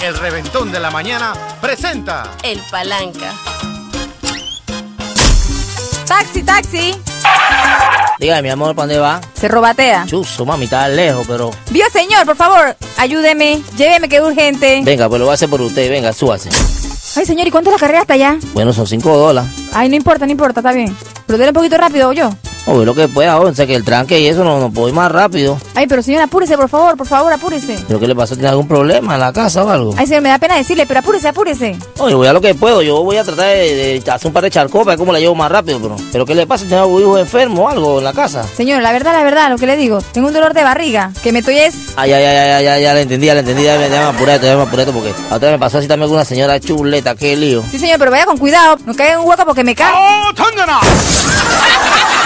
El Reventón de la Mañana presenta El Palanca. ¡Taxi, taxi! Dígame, mi amor, ¿para dónde va? Cerro Batea. Chuzo, mami, está lejos, pero... Vio, señor, por favor, ayúdeme, lléveme que es urgente. Venga, pues lo voy a hacer por usted, venga, súbase. Ay, señor, ¿y cuánto es la carrera hasta allá? Bueno, son $5. Ay, no importa, está bien. Pero dele un poquito rápido, yo. Oye, lo que pueda, o sea, que el tranque y eso no puedo ir más rápido. Ay, pero señor, apúrese, por favor, apúrese. ¿Pero qué le pasó? ¿Tiene algún problema en la casa o algo? Ay, señor, me da pena decirle, pero apúrese. Oye, voy a lo que puedo, yo voy a tratar de hacer un par de charcos para ver cómo la llevo más rápido, pero ¿qué le pasa? ¿Tiene algún hijo enfermo o algo en la casa? Señor, la verdad, lo que le digo, tengo un dolor de barriga, que me estoy es... Ay, ya le entendí, déjame apurar esto, porque a otra me pasó así también con una señora chuleta, qué lío. Sí, señor, pero vaya con cuidado, no caiga en un hueco porque me cae. ¡Oh, Tangana!